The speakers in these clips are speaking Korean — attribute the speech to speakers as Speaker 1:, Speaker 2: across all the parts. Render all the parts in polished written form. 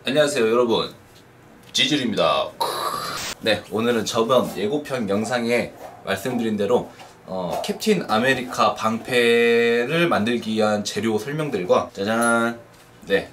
Speaker 1: 안녕하세요 여러분, 지질입니다. 네, 오늘은 저번 예고편 영상에 말씀드린 대로 캡틴 아메리카 방패를 만들기 위한 재료 설명들과 짜잔, 네,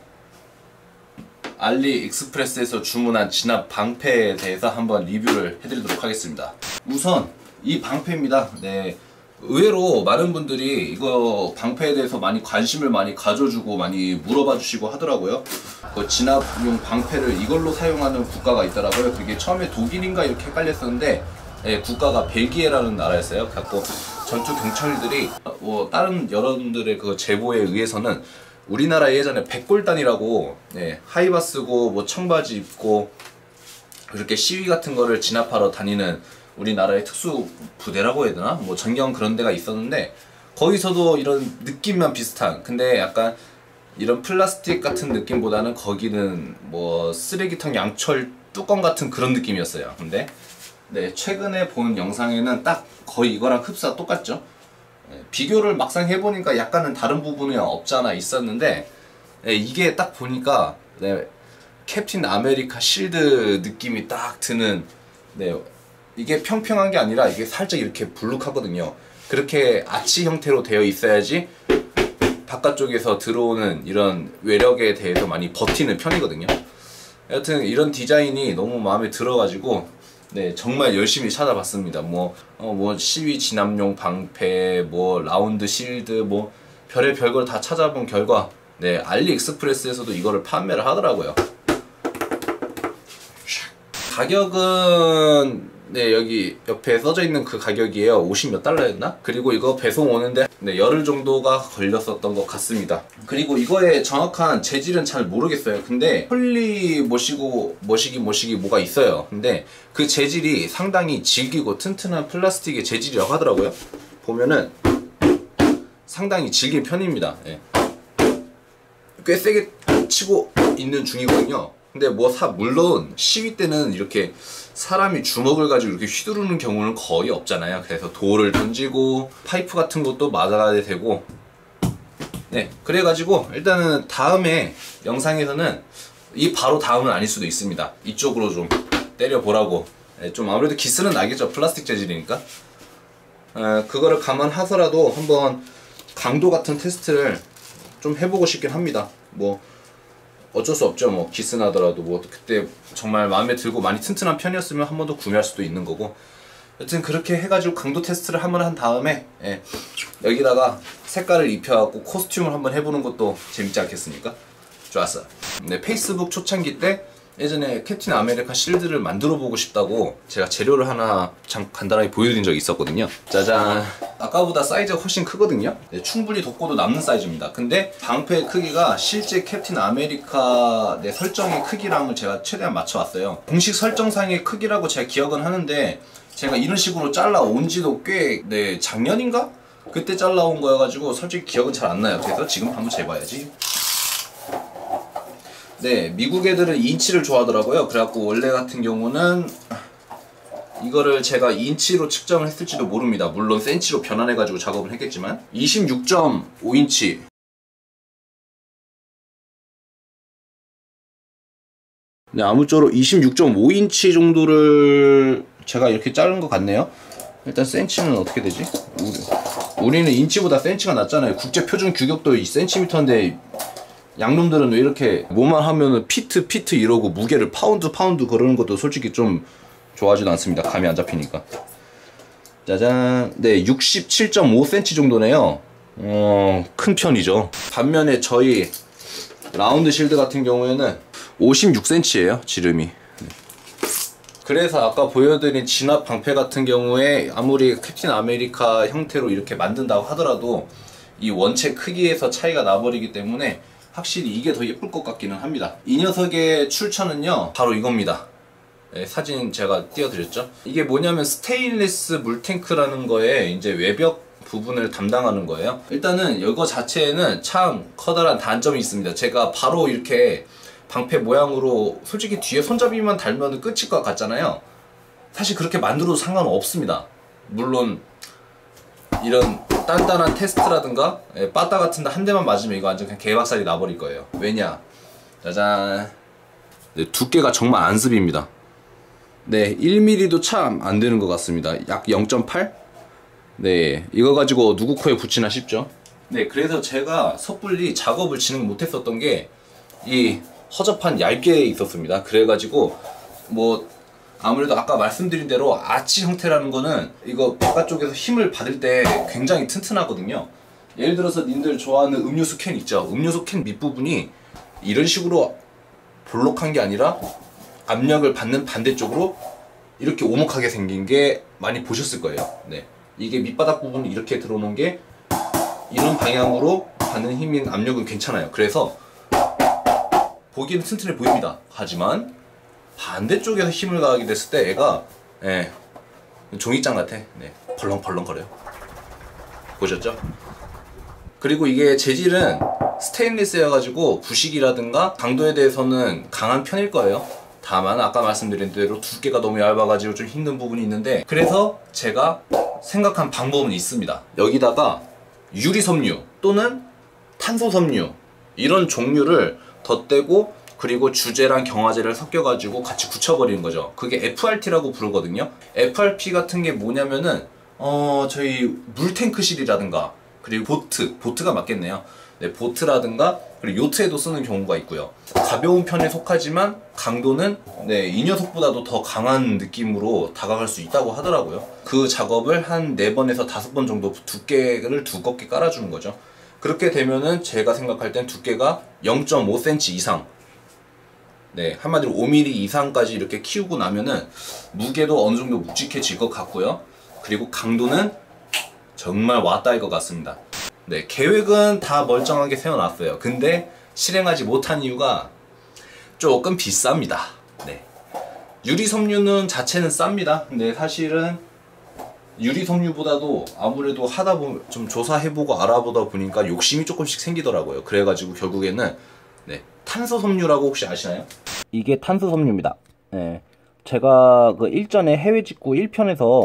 Speaker 1: 알리익스프레스에서 주문한 진압 방패에 대해서 한번 리뷰를 해드리도록 하겠습니다. 우선 이 방패입니다. 네, 의외로 많은 분들이 이거 방패에 대해서 많이 관심을 많이 가져주고 많이 물어봐 주시고 하더라고요. 그 진압용 방패를 이걸로 사용하는 국가가 있더라고요. 그게 처음에 독일인가 이렇게 헷갈렸었는데, 예, 국가가 벨기에라는 나라였어요. 갖고 전투 경찰들이 다른 여러분들의 그 제보에 의해서는 우리나라 예전에 백골단이라고, 예, 하이바 쓰고 청바지 입고 그렇게 시위 같은 거를 진압하러 다니는 우리나라의 특수 부대라고 해야 되나? 전경 그런 데가 있었는데, 거기서도 이런 느낌만 비슷한, 근데 약간 이런 플라스틱 같은 느낌보다는 거기는 쓰레기통 양철 뚜껑 같은 그런 느낌이었어요. 근데 네, 최근에 본 영상에는 딱 거의 이거랑 흡사가 똑같죠. 네, 비교를 막상 해보니까 약간은 다른 부분이 없잖아 있었는데, 네, 이게 딱 보니까 네, 캡틴 아메리카 실드 느낌이 딱 드는, 네, 이게 평평한 게 아니라 이게 살짝 이렇게 불룩하거든요. 그렇게 아치 형태로 되어 있어야지 바깥쪽에서 들어오는 이런 외력에 대해서 많이 버티는 편이거든요. 여튼 이런 디자인이 너무 마음에 들어가지고, 네, 정말 열심히 찾아봤습니다. 시위 진압용 방패, 라운드 실드, 별의 별걸 다 찾아본 결과, 네, 알리익스프레스에서도 이거를 판매를 하더라고요. 가격은 네, 여기 옆에 써져 있는 그 가격이에요. 50 몇 달러였나? 그리고 이거 배송 오는데 네, 열흘 정도가 걸렸었던 것 같습니다. 그리고 이거의 정확한 재질은 잘 모르겠어요. 근데 폴리 뭐시기 뭐가 있어요. 근데 그 재질이 상당히 질기고 튼튼한 플라스틱의 재질이라고 하더라고요. 보면은 상당히 질긴 편입니다. 네. 꽤 세게 치고 있는 중이거든요. 근데 물론 시위 때는 이렇게 사람이 주먹을 가지고 이렇게 휘두르는 경우는 거의 없잖아요. 그래서 돌을 던지고 파이프 같은 것도 맞아야 되고, 네, 그래가지고 일단은 다음에 영상에서는 바로 다음은 아닐 수도 있습니다. 이쪽으로 좀 때려보라고. 네, 좀 아무래도 기스는 나겠죠. 플라스틱 재질이니까. 그거를 감안하서라도 한번 강도 같은 테스트를 좀 해보고 싶긴 합니다. 어쩔 수 없죠. 기스 나더라도 그때 정말 마음에 들고 많이 튼튼한 편이었으면 한 번 더 구매할 수도 있는 거고. 여튼 그렇게 해가지고 강도 테스트를 한번 한 다음에, 예, 여기다가 색깔을 입혀갖고 코스튬을 한번 해보는 것도 재밌지 않겠습니까? 좋았어. 네, 페이스북 초창기 때 예전에 캡틴 아메리카 실드를 만들어 보고 싶다고 제가 재료를 하나 간단하게 보여드린 적이 있었거든요. 짜잔. 아까보다 사이즈가 훨씬 크거든요. 네, 충분히 덮고도 남는 사이즈입니다. 근데 방패 크기가 실제 캡틴 아메리카 설정의 크기랑을 제가 최대한 맞춰왔어요. 공식 설정상의 크기라고 제가 기억은 하는데, 제가 이런 식으로 잘라온 지도 꽤, 네, 작년인가? 그때 잘라온 거여가지고 솔직히 기억은 잘 안 나요. 그래서 지금 한번 재봐야지. 네, 미국 애들은 인치를 좋아하더라고요. 그래갖고 원래 같은 경우는 이거를 제가 인치로 측정을 했을지도 모릅니다. 물론 센치로 변환해가지고 작업을 했겠지만 26.5인치. 네, 아무쪼록 26.5인치 정도를 제가 이렇게 자른 것 같네요. 일단 센치는 어떻게 되지? 우리는 인치보다 센치가 낫잖아요. 국제표준 규격도 2cm인데 양놈들은 왜 이렇게 뭐만 하면은 피트 이러고 무게를 파운드 그러는 것도 솔직히 좀 좋아하지도 않습니다. 감이 안 잡히니까. 짜잔. 네, 67.5cm 정도네요. 큰 편이죠. 반면에 저희 라운드 실드 같은 경우에는 56cm예요, 지름이. 그래서 아까 보여드린 진압 방패 같은 경우에 아무리 캡틴 아메리카 형태로 이렇게 만든다고 하더라도 이 원체 크기에서 차이가 나버리기 때문에 확실히 이게 더 예쁠 것 같기는 합니다. 이 녀석의 출처는요, 바로 이겁니다. 네, 사진 제가 띄워드렸죠. 이게 뭐냐면 스테인리스 물탱크라는 거에 이제 외벽 부분을 담당하는 거예요. 일단은 이거 자체에는 참 커다란 단점이 있습니다. 제가 바로 이렇게 방패 모양으로 솔직히 뒤에 손잡이만 달면 끝일 것 같잖아요. 사실 그렇게 만들어도 상관은 없습니다. 물론 이런 단단한 테스트라든가 빠따 같은 데 한 대만 맞으면 이거 완전 그냥 개박살이 나버릴 거예요. 왜냐? 짜잔. 네, 두께가 정말 안습입니다. 네, 1mm도 참 안 되는 것 같습니다. 약 0.8? 네, 이거 가지고 누구 코에 붙이나 싶죠? 네, 그래서 제가 섣불리 작업을 진행 못했었던 게 이 허접한 얇게 있었습니다. 그래가지고 뭐 아무래도 아까 말씀드린 대로 아치 형태라는 거는 이거 바깥쪽에서 힘을 받을 때 굉장히 튼튼하거든요. 예를 들어서 님들 좋아하는 음료수 캔 있죠? 음료수 캔 밑부분이 이런 식으로 볼록한 게 아니라 압력을 받는 반대쪽으로 이렇게 오목하게 생긴 게 많이 보셨을 거예요. 네, 이게 밑바닥 부분이 이렇게 들어오는 게 이런 방향으로 받는 힘인 압력은 괜찮아요. 그래서 보기에는 튼튼해 보입니다. 하지만 반대쪽에서 힘을 가하게 됐을 때 애가 종이장 같아. 네, 벌렁벌렁 거려요. 보셨죠? 그리고 이게 재질은 스테인리스여가지고 부식이라든가 강도에 대해서는 강한 편일 거예요. 다만 아까 말씀드린 대로 두께가 너무 얇아가지고 좀 힘든 부분이 있는데, 그래서 제가 생각한 방법은 있습니다. 여기다가 유리섬유 또는 탄소섬유 이런 종류를 덧대고 그리고 주재랑 경화제를 섞여가지고 같이 굳혀버리는 거죠. 그게 FRT라고 부르거든요. FRP 같은 게 뭐냐면은 저희 물탱크실이라든가 그리고 보트가 맞겠네요. 네, 보트라든가 그리고 요트에도 쓰는 경우가 있고요. 가벼운 편에 속하지만 강도는 이 녀석보다도 더 강한 느낌으로 다가갈 수 있다고 하더라고요. 그 작업을 한 4번에서 5번 정도 두께를 두껍게 깔아주는 거죠. 그렇게 되면은 제가 생각할 땐 두께가 0.5cm 이상, 네, 한마디로 5mm 이상까지 이렇게 키우고 나면은 무게도 어느 정도 묵직해질 것 같고요. 그리고 강도는 정말 왔다일 것 같습니다. 네, 계획은 다 멀쩡하게 세워놨어요. 근데 실행하지 못한 이유가 조금 비쌉니다. 네, 유리섬유는 자체는 쌉니다. 근데 사실은 유리섬유보다도 아무래도 하다 보면 좀 조사해보고 알아보다 보니까 욕심이 조금씩 생기더라고요. 그래가지고 결국에는 탄소섬유라고 혹시 아시나요? 이게 탄소섬유입니다. 네, 제가 그 일전에 해외 직구 1편에서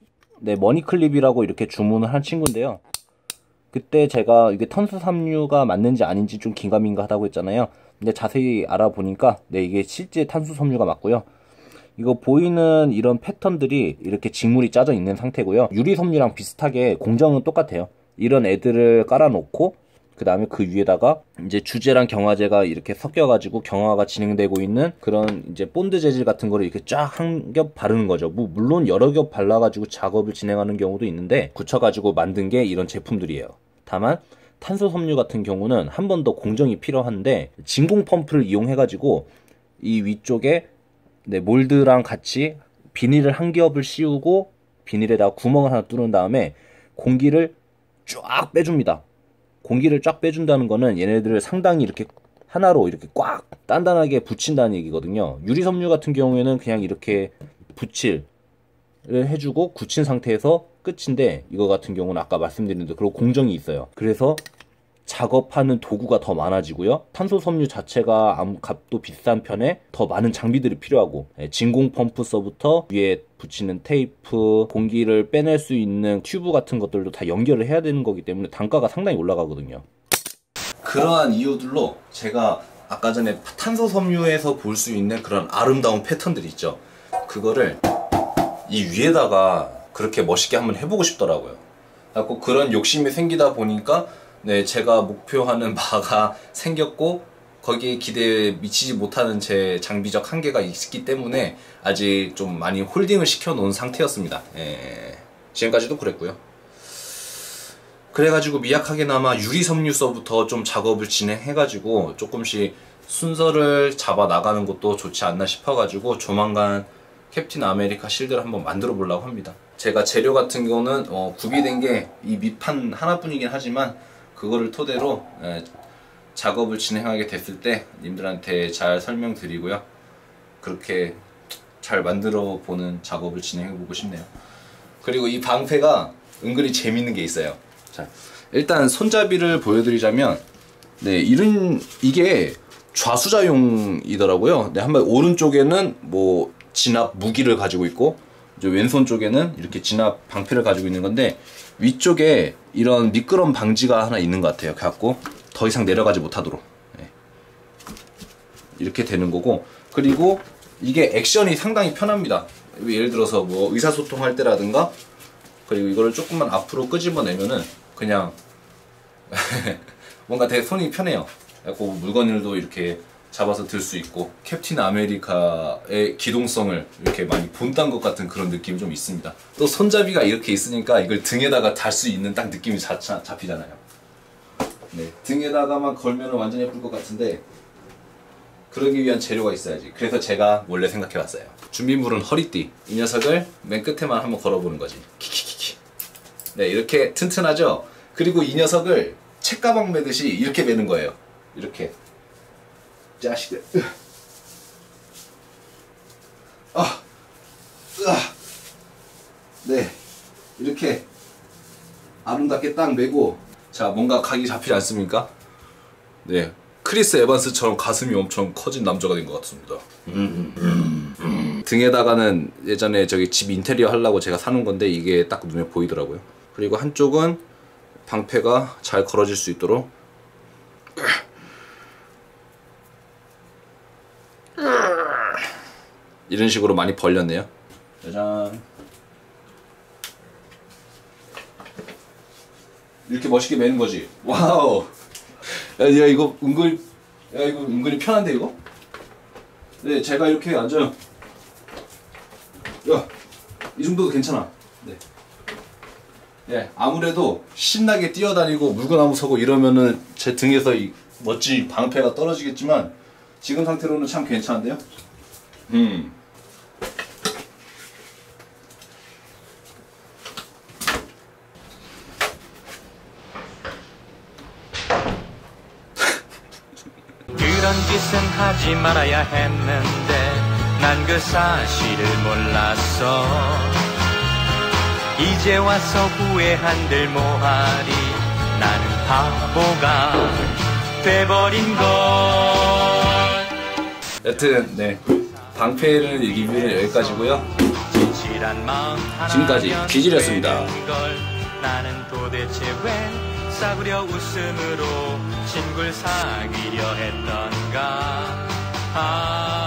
Speaker 1: 머니클립이라고 이렇게 주문을 한 친구인데요. 그때 제가 이게 탄소섬유가 맞는지 아닌지 좀 긴가민가 하다고 했잖아요. 근데 자세히 알아보니까 이게 실제 탄소섬유가 맞고요. 이거 보이는 이런 패턴들이 이렇게 직물이 짜져 있는 상태고요. 유리섬유랑 비슷하게 공정은 똑같아요. 이런 애들을 깔아놓고 그 다음에 그 위에다가 이제 주재랑 경화제가 이렇게 섞여가지고 경화가 진행되고 있는 그런 이제 본드 재질 같은 거를 이렇게 쫙 한 겹 바르는 거죠. 물론 여러 겹 발라가지고 작업을 진행하는 경우도 있는데 굳혀가지고 만든 게 이런 제품들이에요. 다만 탄소섬유 같은 경우는 한 번 더 공정이 필요한데 진공 펌프를 이용해가지고 이 위쪽에 몰드랑 같이 비닐을 한 겹을 씌우고 비닐에다가 구멍을 하나 뚫은 다음에 공기를 쫙 빼줍니다. 공기를 쫙 빼준다는 거는 얘네들을 상당히 이렇게 하나로 이렇게 꽉 단단하게 붙인다는 얘기거든요. 유리섬유 같은 경우에는 그냥 이렇게 붙일을 해주고 굳힌 상태에서 끝인데, 이거 같은 경우는 아까 말씀드린 대로 그런 공정이 있어요. 그래서 작업하는 도구가 더 많아지고요. 탄소섬유 자체가 값도 비싼 편에 더 많은 장비들이 필요하고, 진공 펌프서부터 위에 붙이는 테이프, 공기를 빼낼 수 있는 튜브 같은 것들도 다 연결을 해야 되는 거기 때문에 단가가 상당히 올라가거든요. 그러한 이유들로 제가 아까 전에 탄소섬유에서 볼 수 있는 그런 아름다운 패턴들이 있죠. 그거를 이 위에다가 그렇게 멋있게 한번 해보고 싶더라고요. 그래서 그런 욕심이 생기다 보니까 제가 목표하는 바가 생겼고 거기에 기대에 미치지 못하는 제 장비적 한계가 있기 때문에 아직 좀 많이 홀딩을 시켜 놓은 상태였습니다. 지금까지도 그랬고요. 그래가지고 미약하게나마 유리섬유서부터 좀 작업을 진행해가지고 조금씩 순서를 잡아 나가는 것도 좋지 않나 싶어가지고 조만간 캡틴 아메리카 실드를 한번 만들어 보려고 합니다. 제가 재료 같은 경우는 구비된 게 이 밑판 하나뿐이긴 하지만 그거를 토대로 작업을 진행하게 됐을 때 님들한테 잘 설명드리고요. 그렇게 잘 만들어 보는 작업을 진행해 보고 싶네요. 그리고 이 방패가 은근히 재밌는 게 있어요. 자, 일단 손잡이를 보여드리자면 이게 좌수자용이더라고요. 한번 오른쪽에는 뭐 진압 무기를 가지고 있고 이제 왼손 쪽에는 이렇게 진압 방패를 가지고 있는 건데 위쪽에 이런 미끄럼 방지가 하나 있는 것 같아요. 그래갖고 더 이상 내려가지 못하도록 이렇게 되는 거고, 그리고 이게 액션이 상당히 편합니다. 예를 들어서 뭐 의사소통할 때라든가, 그리고 이거를 조금만 앞으로 끄집어내면은 그냥 뭔가 되게 손이 편해요. 그래서 물건들도 이렇게 잡아서 들 수 있고, 캡틴 아메리카의 기동성을 이렇게 많이 본딴 것 같은 그런 느낌이 좀 있습니다. 또 손잡이가 이렇게 있으니까 이걸 등에다가 달 수 있는 딱 느낌이 잡히잖아요. 네, 등에다가만 걸면 완전 예쁠 것 같은데 그러기 위한 재료가 있어야지. 그래서 제가 원래 생각해봤어요. 준비물은 허리띠. 이 녀석을 맨 끝에만 한번 걸어보는 거지. 키키키키. 네, 이렇게 튼튼하죠? 그리고 이 녀석을 책가방 매듯이 이렇게 매는 거예요. 이렇게. 자식들. 네, 이렇게 아름답게 딱 매고, 자, 뭔가 각이 잡히지 않습니까? 네, 크리스 에반스처럼 가슴이 엄청 커진 남자가 된 것 같습니다. 등에다가는 예전에 저기 집 인테리어 하려고 제가 사놓은 건데 이게 딱 눈에 보이더라고요. 그리고 한쪽은 방패가 잘 걸어질 수 있도록 이런 식으로 많이 벌렸네요. 짜잔. 이렇게 멋있게 매는 거지. 와우. 야, 이거 은근히 편한데 이거? 네, 제가 이렇게 앉아요. 야, 이 정도도 괜찮아. 네. 네, 아무래도 신나게 뛰어다니고 물구나무 서고 이러면은 제 등에서 이 멋진 방패가 떨어지겠지만 지금 상태로는 참 괜찮은데요?
Speaker 2: 그런 짓은 하지 말아야 했는데 난 그 사실을 몰랐어. 이제 와서 후회한들 뭐하리. 나는 바보가 돼버린 걸.
Speaker 1: 여튼 네, 방패를 리뷰는 여기까지고요. 지금까지 기질이었습니다.
Speaker 2: 나는 도대체 왜 싸구려 웃음으로 친구를 사귀려 했던가.